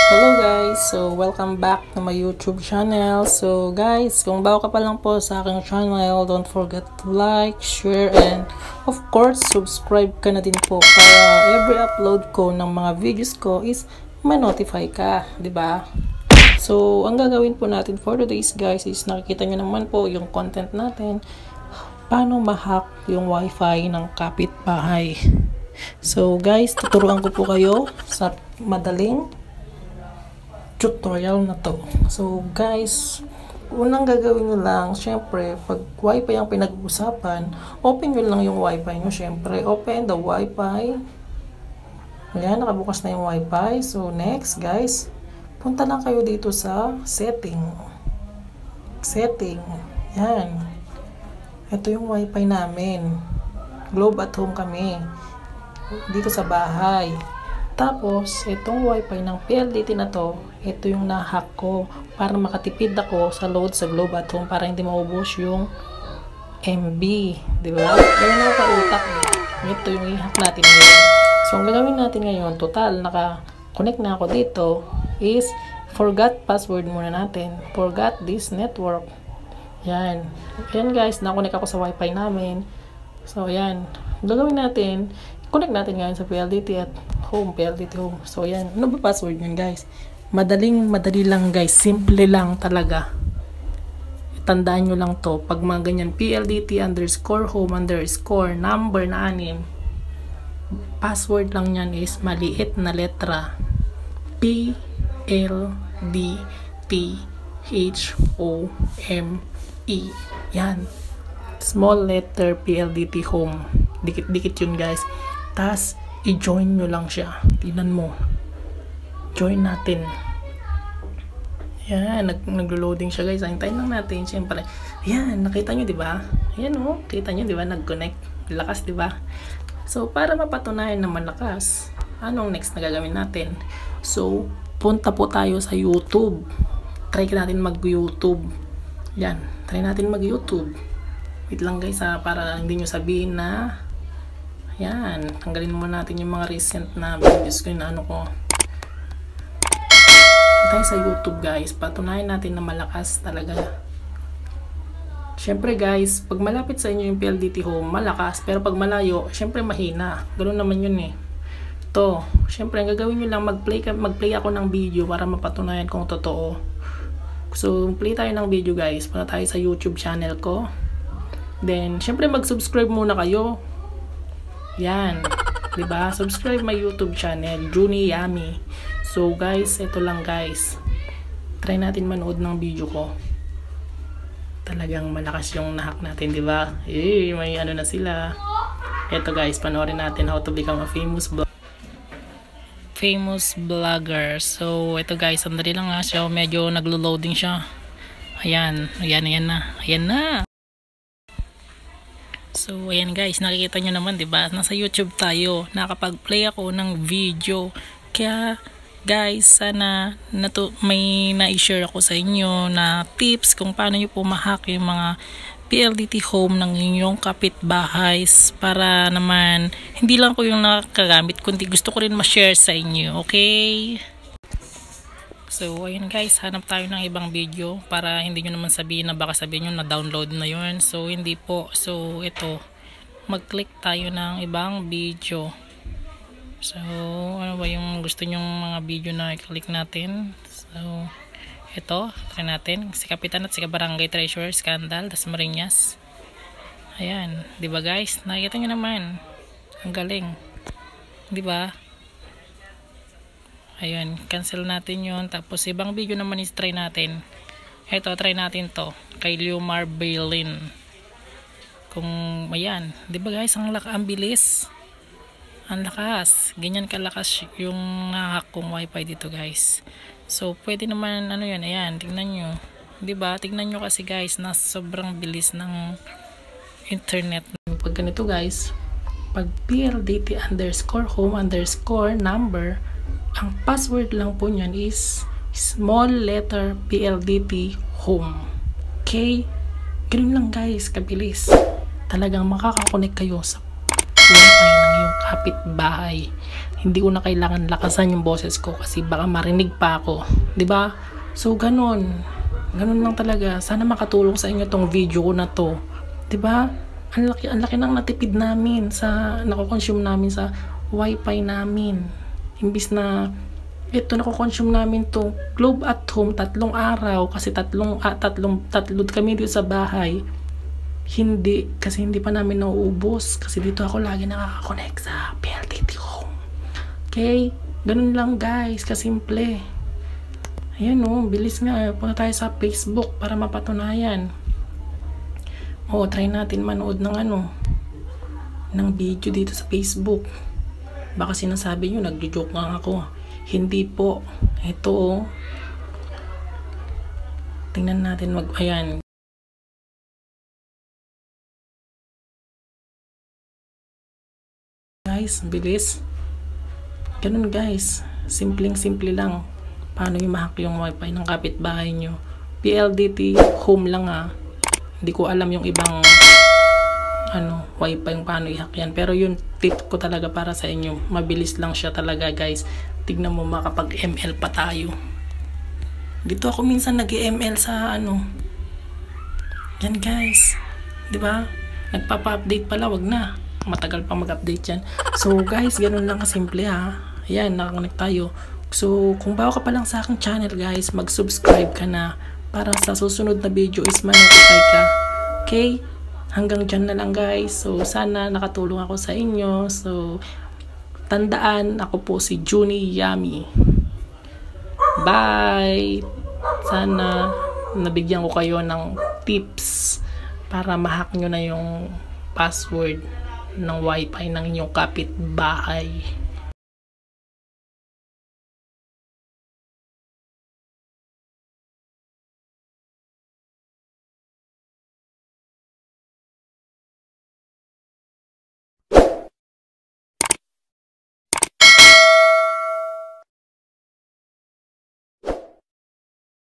Hello guys! So, welcome back to my YouTube channel. So guys, kung bago ka pa lang po sa aking channel, don't forget to like, share, and of course, subscribe ka na din po para every upload ko ng mga videos ko is ma-notify ka, di ba? So, ang gagawin po natin for today's guys is nakikita nyo naman po yung content natin, paano ma-hack yung wifi ng kapitbahay. So guys, tuturuan ko po kayo sa madaling tutorial na to. So guys, unang gagawin nyo lang, syempre, pag wifi ang pinag-uusapan, open nyo lang yung wifi nyo. Syempre, open the wifi. Ayan, nakabukas na yung wifi. So next guys, punta lang kayo dito sa setting. Yan. Ito yung wifi namin. Globe at Home kami. Dito sa bahay. Tapos, itong wifi ng PLDT na to, ito yung na-hack ko para makatipid ako sa load sa Globe at Home para hindi maubos yung MB. Diba? Ganyan ako ka-utak. Ito yung i-hack natin ngayon. So, ang gagawin natin ngayon, total, naka-connect na ako dito, is forgot password muna natin. Forgot this network. Yan. Yan guys, na-connect ako sa wifi namin. So, yan. Gagawin natin, connect natin ngayon sa PLDT at Home, PLDT Home. So, yan. Ano ba password yun, guys? Madali lang, guys. Simple lang talaga. Tandaan nyo lang to. Pag mga ganyan, PLDT_home_number na 6. Password lang yan is maliit na letra. PLDTHOME. Yan. Small letter PLDT Home. Dikit-dikit yun, guys. Tas i-join nyo lang siya. Tingnan mo. Join natin. Yan, naglo-loading siya, guys. Hintayin lang natin, siyempre. Yan, nakita nyo, diba? Yan, oh. Kita nyo, diba? Nag-connect. Lakas, diba? So, para mapatunayan na malakas, anong next na gagawin natin? So, punta po tayo sa YouTube. Try natin mag-YouTube. Yan, try natin mag-YouTube. Wait lang, guys, para hindi nyo sabihin na yan, tanggalin muna natin yung mga recent na videos ko yung ano ko. Tayo sa YouTube, guys. Patunayan natin na malakas talaga. Syempre, guys, pag malapit sa inyo yung PLDT Home, malakas. Pero pag malayo, syempre mahina. Ganoon naman yun eh. To, syempre, ang gagawin nyo lang, mag-play ako ng video para mapatunayan kung totoo. So, play tayo ng video, guys. Punta tayo sa YouTube channel ko. Then, syempre, mag-subscribe muna kayo. Yan, diba? Subscribe my YouTube channel, Junie Yummy. So guys, ito lang guys. Try natin manood ng video ko. Talagang malakas yung nahack natin, diba? Eh, may ano na sila. Ito guys, panoorin natin how to become a famous vlogger. So ito guys, sandali lang nga siya. Medyo naglo-loading siya. Ayan na. So, ayan guys, nakikita nyo naman, diba? Nasa YouTube tayo. Nakapag-play ako ng video. Kaya, guys, sana may na-share ako sa inyo na tips kung paano nyo po ma-hack yung mga PLDT Home ng inyong kapitbahay para naman, hindi lang ko yung nakagamit, kundi gusto ko rin ma-share sa inyo. Okay? So, ayun guys, hanap tayo ng ibang video para hindi nyo naman sabihin na baka sabihin nyo na download na yun. So, hindi po. So, ito, mag-click tayo ng ibang video. So, ano ba yung gusto nyong mga video na i-click natin? So, ito, try natin. Si Kapitan at si Barangay Treasurer Scandal, Das Marinas. Ayan, diba guys? Nakikita nyo naman. Ang galing. Diba? Ayun, cancel natin yun. Tapos, ibang video naman is try natin. Ito, try natin to. Kay Leomar Bailin. Kung, ayan. Diba guys, ang bilis. Ang lakas. Ganyan kalakas yung nahack kong wifi dito guys. So, pwede naman, ano yun, ayan, tingnan nyo. Diba? Tingnan nyo kasi guys, na sobrang bilis ng internet. Pag ganito guys, pag PLDT_home_number, ang password lang po niyan is small letter PLDT Home. Okay? Ganun lang guys, kabilis. Talagang makakakonek kayo sa wifi ng iyong kapitbahay. hindi ko na kailangan lakasan yung boses ko kasi baka marinig pa ako, 'di ba? So ganun lang talaga. Sana makatulong sa inyo tong video ko na to, 'di ba? Ang laki ng natipid namin sa nako-consume namin sa wifi namin. Imbis na ito nako-consume namin to Globe at Home 3 araw kasi tatlo kami dito sa bahay. Hindi pa namin nauubos kasi dito ako lagi nakaka-connect sa PLDT Home. Okay? Ganun lang guys, kasimple. Ayan bilis nga. Punta tayo sa Facebook para mapatunayan. Try natin manood ng video dito sa Facebook. Baka sinasabi nyo, nagjo-joke nga ako. Hindi po. Ito tingnan natin ayan. Guys, bilis. Ganun guys. Simple lang. Paano yung ma-hack yung wifi ng kapitbahay nyo. PLDT Home lang Hindi ko alam yung ibang wifi yung paano i-hack yan. Pero yung tip ko talaga para sa inyo. Mabilis lang siya talaga guys. Tignan mo makapag-ML pa tayo. Dito ako minsan nag-ML sa Yan guys. 'Di ba? Nagpapa-update pala, wag na. Matagal pa mag-update yan. So guys, ganun lang kasimple Ayan, nakakonect tayo. So kung bago ka pa lang sa aking channel guys, mag-subscribe ka na para sa susunod na video is ma-notify ka. Okay? Hanggang dyan na lang guys. So sana nakatulong ako sa inyo. So tandaan, ako po si Junie Yummy. Bye! Sana nabigyan ko kayo ng tips para ma-hack nyo na yung password ng wifi ng inyong kapitbahay.